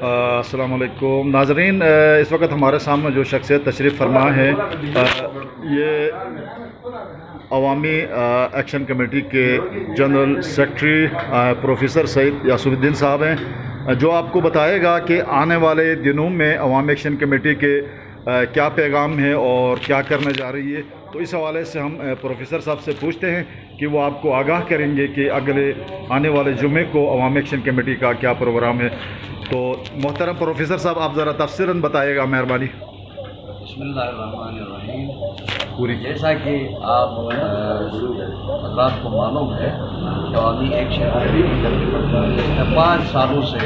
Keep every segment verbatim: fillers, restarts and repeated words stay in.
अस्सलाम वालेकुम नाज़रीन, इस वक्त हमारे सामने जो शख्सियत तशरीफ़ फरमा है ये अवामी एक्शन कमेटी के general secretary professor Saeed Yasuddin साहब हैं, जो आपको बताएगा कि आने वाले दिनों में अवामी एक्शन कमेटी के क्या पैगाम है और क्या करने जा रही है। तो इस हवाले से हम प्रोफेसर साहब से पूछते हैं कि वो आपको आगाह करेंगे कि अगले आने वाले जुमे को अवामी एक्शन कमेटी का क्या प्रोग्राम है। तो मोहतरम प्रोफेसर साहब, आप ज़रा तफसीरन बताइएगा, मेहरबानी। बिस्मिल्लाहिर्रहमानिर्रहीम। पूरी जैसा कि आप हज़रात को मालूम है, अवामी एक्शन कमेटी पाँच सालों से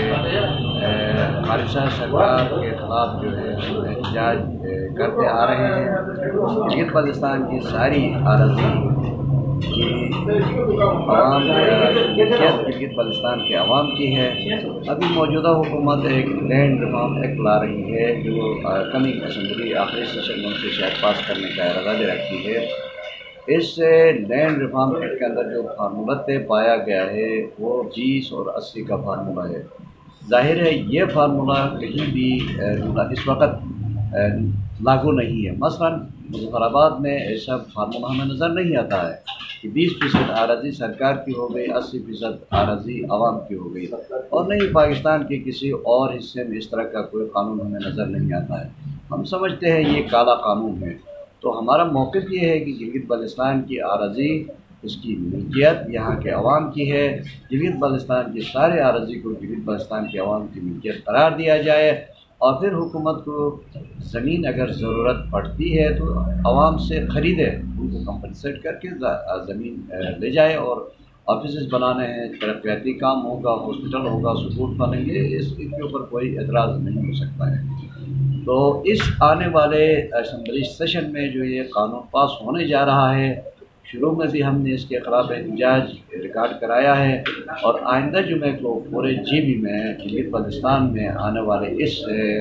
खालिसा सरकार के ख़िलाफ़ जो है एहतजाज करते आ रहे हैं। गिलगित बल्तिस्तान की सारी आराज़ी की आवाम गिलगित बल्तिस्तान के अवाम की है। अभी मौजूदा हुकूमत एक लैंड रिफॉर्म एक्ट ला रही है जो कमिंग असम्बली आखिरी सेशन में उसे शायद पास करने का इरादा दे रखी है। इस लैंड रिफॉर्म एक्ट के अंदर जो फार्मूला तय पाया गया है वो बीस और अस्सी का फार्मूला है। ज़ाहिर है ये फार्मूला कहीं भी इस वक्त लागू नहीं है। मसलन मुज़फ़्फ़राबाद में ऐसा फार्मूला हमें नज़र नहीं आता है कि बीस फ़ीसद आराज़ी सरकार की हो गई, अस्सी फ़ीसद आराज़ी आवाम की हो गई, और नहीं पाकिस्तान के किसी और हिस्से में इस तरह का कोई कानून हमें नज़र नहीं आता है। हम समझते हैं ये काला कानून है। तो हमारा मौक़िफ़ ये है कि गिलगित बल्तिस्तान की आराज़ी, उसकी मिल्कियत यहाँ के अवाम की है। गिलगित बल्तिस्तान की सारे आराज़ी को गिलगित बल्तिस्तान के अवाम की मिल्कियत करार दिया जाए, और फिर हुकूमत को ज़मीन अगर ज़रूरत पड़ती है तो आवाम से ख़रीदे, उनको कंपनसेट करके ज़मीन ले जाए। और ऑफिस बनाने हैं, तरक्याती काम होगा, हॉस्पिटल होगा, स्कूल बनेंगे, इसके ऊपर कोई एतराज़ नहीं हो सकता है। तो इस आने वाले असम्बली सेशन में जो ये कानून पास होने जा रहा है, शुरू में भी हमने इसके ख़िलाफ़ एहतजाज रिकॉर्ड कराया है, और आइंदा जुमे को पूरे जी बी में गिलगित बल्तिस्तान में आने वाले इस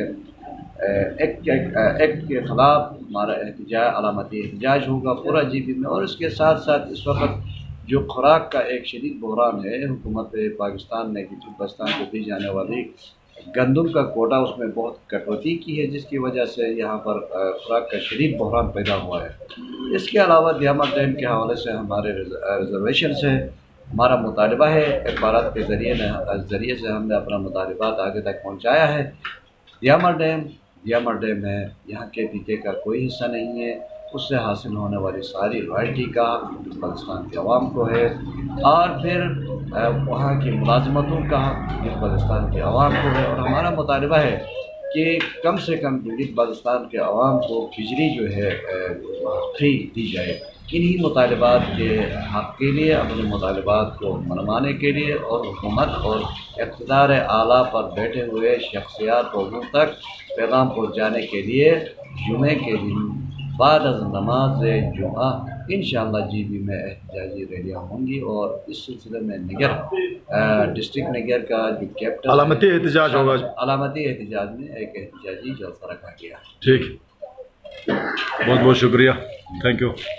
एक्ट एक्ट के ख़िलाफ़ हमारा एहतजाज, अलामती एहतजाज होगा पूरा जी बी में। और इसके साथ साथ इस वक्त जो खुराक का एक शदीद बहरान है, हुकूमत पाकिस्तान ने गिलगित बल्तिस्तान को दी जाने वाली गंदम का कोटा उसमें बहुत कटौती की है, जिसकी वजह से यहाँ पर खुराक का शदीद बहरान पैदा हुआ है। इसके अलावा दियामत डैम के हवाले से हमारे रिजर्वेशन से हमारा मुतालबा है, अखबारात के ज़रिए ज़रिए से हमने अपना मुतालबात आगे तक पहुँचाया है। दियामत डैम दियामत डैम है, यहाँ के पीके का कोई हिस्सा नहीं है, उससे हासिल होने वाली सारी रॉयल्टी का बल्तिस्तान के अवाम को है, और फिर वहाँ की मुलाजमतों का गिलगित बल्तिस्तान के अवाम को है। और हमारा मुतालबा है कि कम से कम गिलगित बल्तिस्तान के अवाम को बिजली जो है फ्री दी जाए। इन्हीं मुतालबात के हक़ के लिए, अपने मुतालबात को मनवाने के लिए, और हुकूमत और इक़्तिदार आला पर बैठे हुए शख्सियात लोगों तक पैगाम पहुँचाने के लिए जुमे के दिन बाद नमाज जुमा इंशाअल्लाह जी बी में एहतजाजी रैलियाँ होंगी। और इस सिलसिले में निगर डिस्ट्रिक्ट निगर का जो कैपिटल अलामती एहतजाज होगा, अलामती एहतजाज में एक एहतजाजी जलसा रखा गया। ठीक, बहुत बहुत शुक्रिया, थैंक यू।